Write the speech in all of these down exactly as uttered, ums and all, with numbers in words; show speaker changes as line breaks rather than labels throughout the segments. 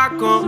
back on.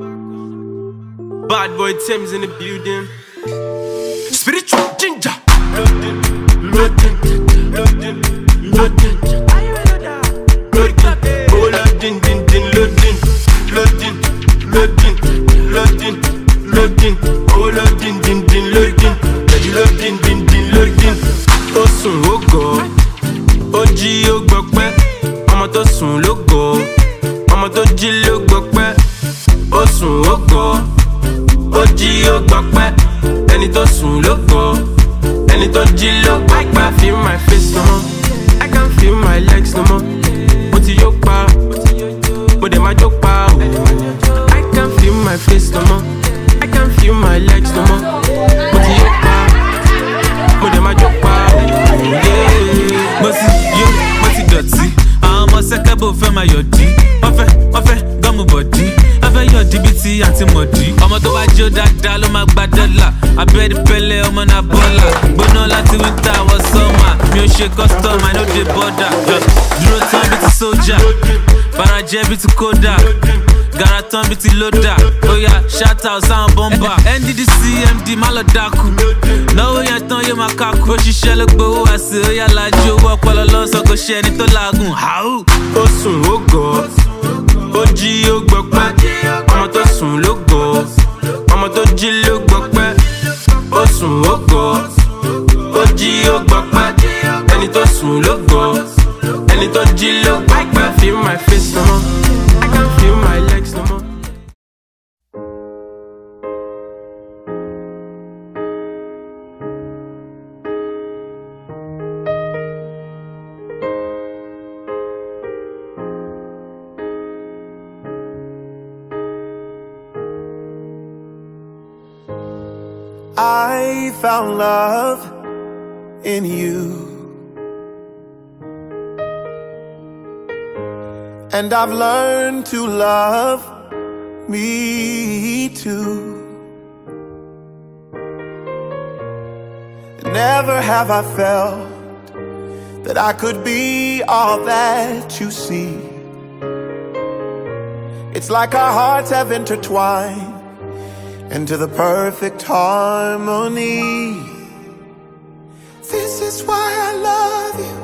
Bad boy Thames in the building. Spiritual ginger. Loading, loading, loading, loading. Loading, oh loading, din din loading, loading, loading, loading, loading, oh loading, din din loading, loading, din din loading. Ó sùn ó gọ̀, ó jí ó gbọpẹ́, ọmọ tó sùn ló gọ̀, ọmọ tó jí ló gbọpẹ́. Ó sùn ó gọ̀, ó jí ó gbọpẹ́, ẹni tó sùn ló gọ̀, ẹni tó jí ló gbọpẹ́. I feel my face no more, I can't feel my legs no more. Mo ti yó pa, mo dẹ̀ máa jó pa o. I can't feel my face no more, I can't feel my legs no more. Mo ti yó pa, mo dẹ̀ máa jó pa o. Mo ti yó, mo ti dọ̀tí, àwọn ọmọ sẹ́kẹ́bù fẹ́ máa yọ̀dí. Wọ́n fẹ́, wọ́n fẹ́ gọ́mù bọ̀dí, wọ́n fẹ́ yọ̀dí bíi ti àti mọ̀dí. Ọmọ tó bá jó dáadáa ló máa gba dọ́là, abẹ́rẹ́ pẹ́lẹ́ ọmọ náà bọ́là. Gbóná láti wíńtà wọ sọ́mà, mi ò ṣe custom, I no dey border. Dúró tán bíi ti sójà, farajẹ́ bíi ti kódà, gara tán bíi ti lódà. Oya shout out sáwọn bọ́mbà, N D D C M D má lọ dákú. Náwó yẹn tán yóò máa kákú, ó ṣiṣẹ́ ló gbowó wá sí. Oya lajú owó ọpọlọ lọ́sọ̀ kò ṣe ẹni tó làágùn. Ó sùn ó gọ̀, ó jí ó gbọpẹ́, ọmọ tó sùn ló gọ̀, ọmọ tó jí ló gbọpẹ́. Ó sùn ó gọ̀, ó jí ó gbọpẹ́, ẹni tó sùn ló gọ̀, ẹni tó jí ló gbọpẹ́. I can't feel my face no more, I can't feel my legs no more.
I found love in you, and I've learned to love me too. Never have I felt that I could be all that you see. It's like our hearts have intertwined into the perfect harmony. This is why I love you.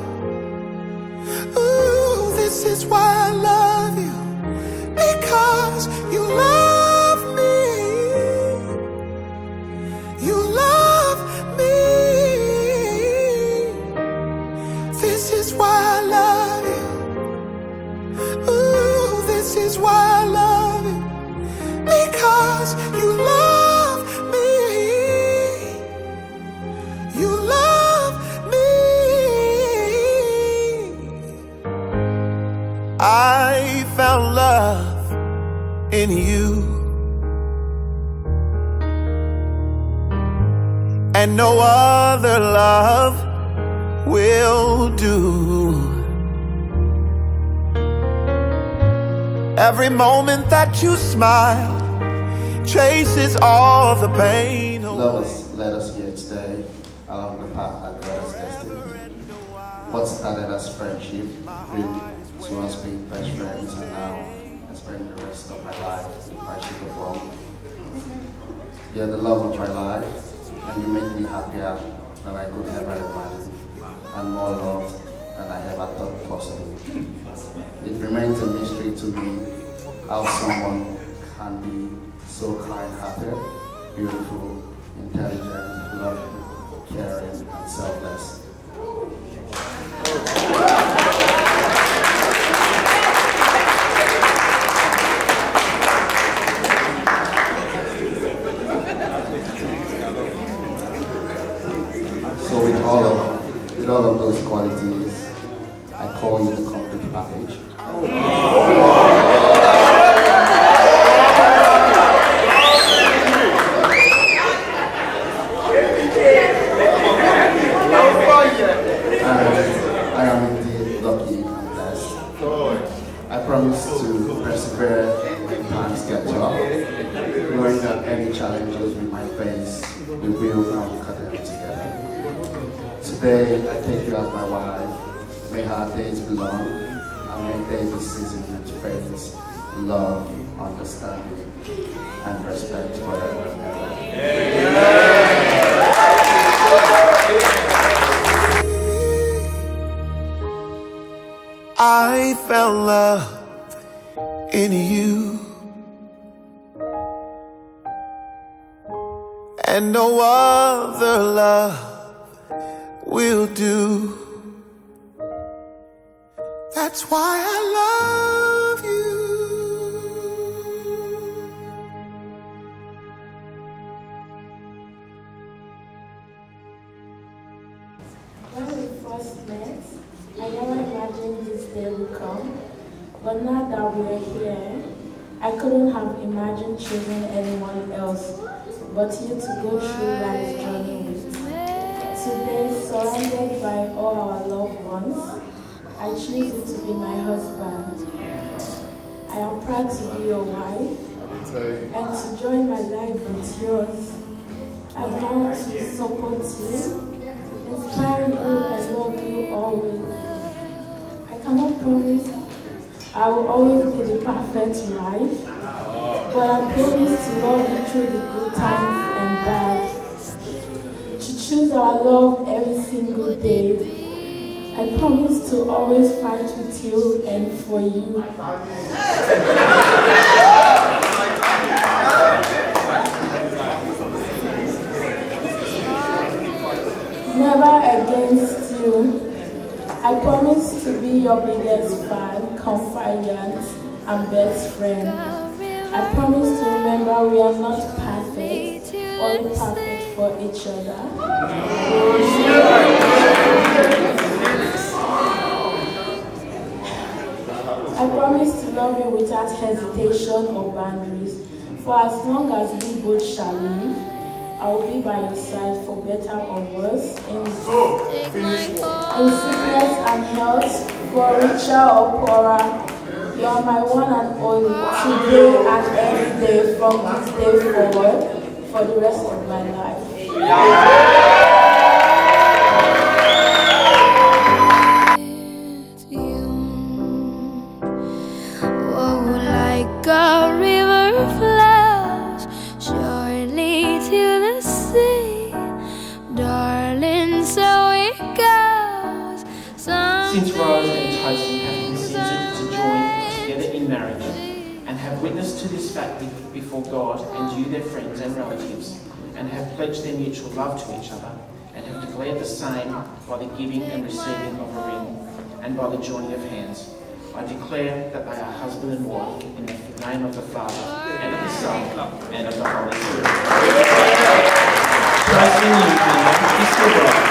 Ooh, this is why I love you. Because you love me. You love me. This is why I love you. Ooh, this is why I love you. Because you love me. You love me. I found love in you, and no other love will do. Every moment that you smile chases all the pain away.
Love us, let us here today along the path that God has destined. What started as friendship grew to us being best friends, and now I spend the rest of my life in friendship of love. You're the love of my life, and you make me happier than I could ever imagine, and more love than I ever thought possible. It remains a mystery to me how someone can be so kind-hearted, beautiful, intelligent, loving, caring, and selfless. So with all of with all of those qualities, I call you the complete package. Knowing that any challenges we might face, we will conquer them together. Today, I take you as my wife. May her days be long, and may they be seasoned with praise, love, understanding, and respect forever and ever.
I found love in you, and no other love will do. That's why I love you.
When we first met, I never imagined this day would come. But now that we're here, I couldn't have imagined choosing anyone else but you to go through life's journey with. Today, surrounded by all our loved ones, I choose you to be my husband. I am proud to be your wife and to join my life with yours. I want to support you, inspire you, and love you always. I cannot promise I will always be the perfect wife, but I promise to love you through the good times and bad. To choose our love every single day. I promise to always fight with you and for you. Never against you. I promise to be your biggest fan, confidant, and best friend. I promise to remember we are not perfect or imperfect for each other. I promise to love you without hesitation or boundaries. For as long as we both shall live, I will be by your side for better or worse, in, in sickness and health, for richer or poorer. You are my one and only, today and every day, from this day forward, for the rest of my life.
A river flows surely to the sea, darling, so it goes.
Since Rose and Tosin have consented to join together in marriage and have witnessed to this fact before God and you, their friends and relatives, and have pledged their mutual love to each other, and have declared the same by the giving and receiving of a ring and by the joining of hands, I declare that they are husband and wife in the name of the Father, and of the Son, and of the Holy Spirit. Trust in you, kiss your bride.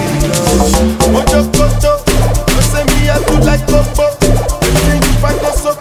Mojo Koto, you say me I do like Bobo. Everything you find us so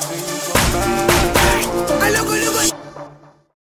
baby.